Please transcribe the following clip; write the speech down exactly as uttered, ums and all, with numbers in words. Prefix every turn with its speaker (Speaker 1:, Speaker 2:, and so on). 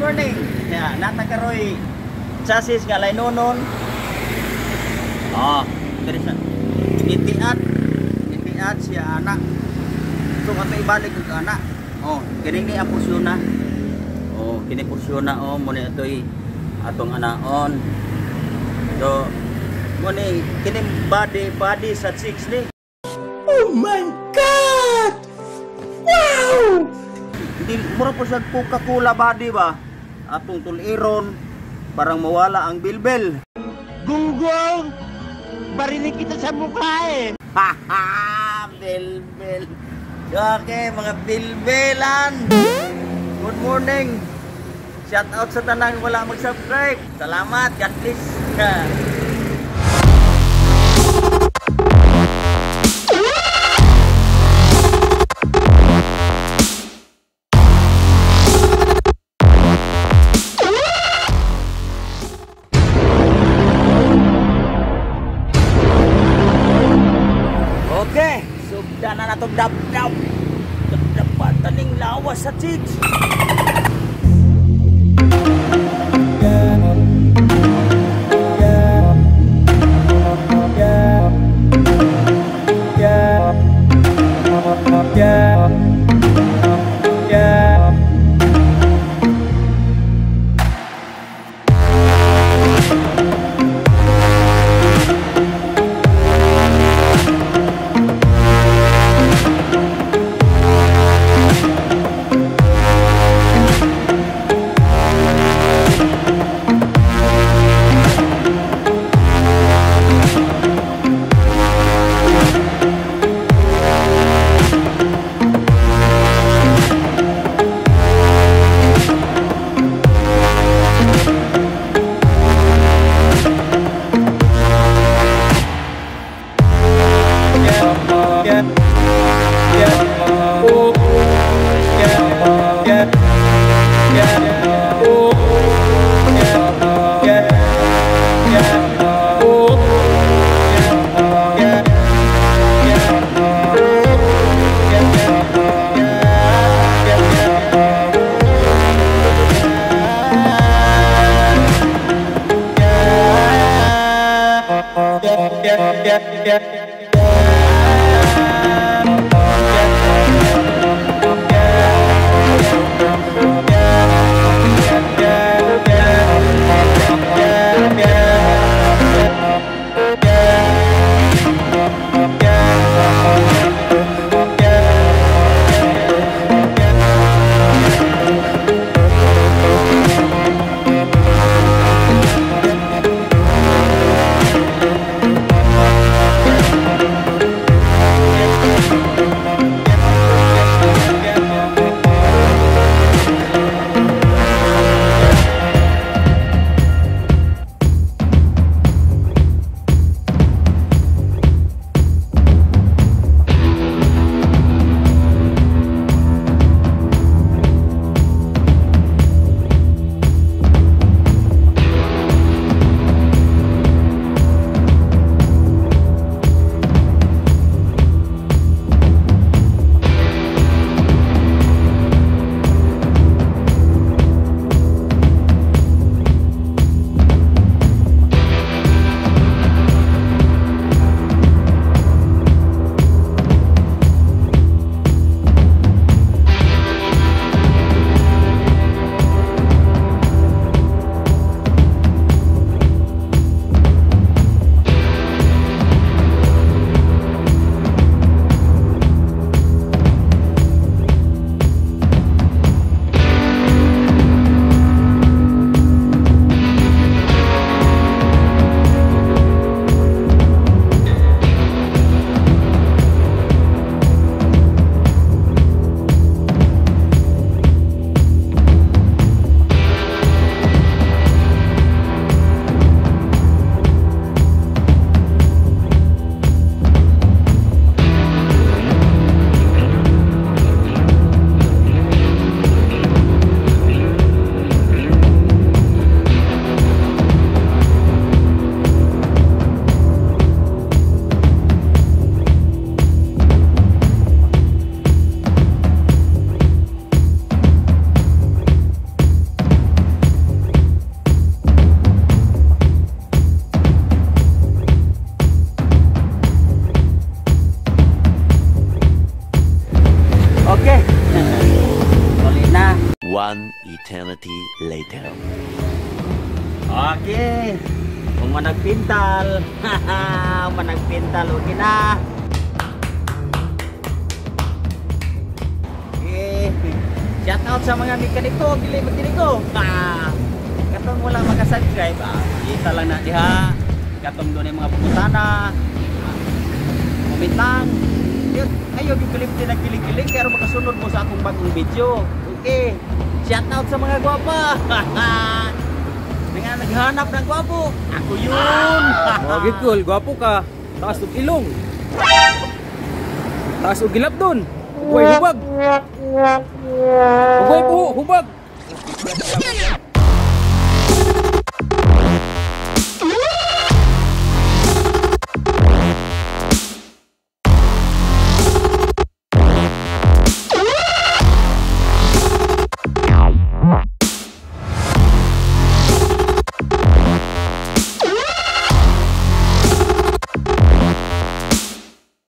Speaker 1: morning. Ya, natakaroy chassis nga lainonon. Oh, diri siya. Itiat, itiat siya anak. So ato ibalik og anak. Oh, kini ni apusyon na. Oh, kini pusyon na oh, mo ni atoy atong anaon. So, mo ni kini body body sa six ni.
Speaker 2: Oh my God! Wow!
Speaker 1: Hindi mura po sa Coca-Cola body ba? Atong tuliron parang mawala ang bilbil.
Speaker 2: Gunggong! Barinig kita sa mukha eh!
Speaker 1: Haha! Bilbil! Okay, mga bilbilan! Good morning! Shout out sa tanang wala mag-subscribe. Salamat! God bless! Okay, sugda na natong dap-dap. Dapat taning lawas sa chicks. Okay. Uli na.
Speaker 3: One eternity later.
Speaker 1: Okay. Kung managpintal. Haha, managpintal. Okay na. Okay. Shout out sa mga mekaniko. Gili mekaniko. Ah. Katong wala maka-subscribe. Ah, kita lang na diha. Katong doon yung mga pumutana. Comment lang. Yun, ayaw yung clip din nagkilig-kilig kaya makasunod mo sa akong bagong video. Okay. Shout out sa mga gwapa. Nga naghanap ng gwapo. Ako yun.
Speaker 4: Mga cool, gwapo ka. Taas og ilong. Taas og gilap doon. Ugway hubag. Ugway po, hubag.